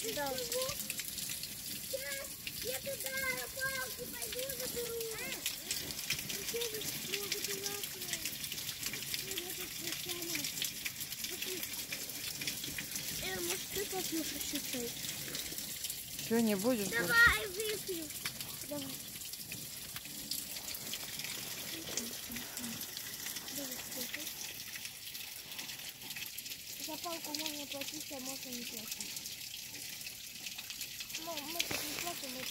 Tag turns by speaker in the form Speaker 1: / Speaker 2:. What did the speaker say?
Speaker 1: Да. Сейчас я туда палку пойду заберу. Может, ты попьешь еще чай?
Speaker 2: Что, не будешь?
Speaker 1: Давай, выпью. Давай. За палку можно платить, а можно не платить. Но мы тут не платим,